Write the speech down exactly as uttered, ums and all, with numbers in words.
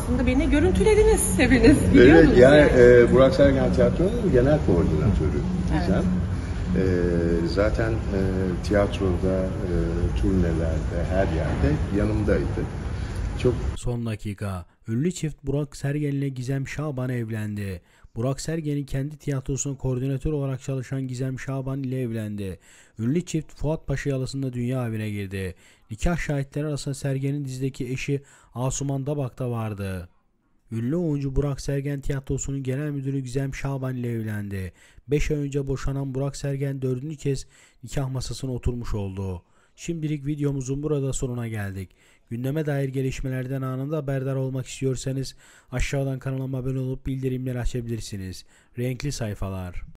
Tiyatrosu'nda beni görüntülediniz hepiniz. Biliyor Evet, musunuz yani, yani? E, Burak Sergen Tiyatro'nun genel koordinatörü Gizem. Evet. E, zaten e, tiyatroda, e, turnelerde, her yerde yanımdaydı. Çok Son dakika. Ünlü çift Burak Sergen ile Gizem Şaban evlendi. Burak Sergen'in kendi tiyatrosunun koordinatör olarak çalışan Gizem Şaban ile evlendi. Ünlü çift Fuat Paşa Yalısı'nda dünya evine girdi. Nikah şahitleri arasında Sergen'in dizideki eşi Asuman Dabak da vardı. Ünlü oyuncu Burak Sergen Tiyatrosu'nun genel müdürü Gizem Şaban ile evlendi. beş ay önce boşanan Burak Sergen dördüncü kez nikah masasına oturmuş oldu. Şimdilik videomuzun burada sonuna geldik. Gündeme dair gelişmelerden anında haberdar olmak istiyorsanız aşağıdan kanalıma abone olup bildirimleri açabilirsiniz. Renkli sayfalar.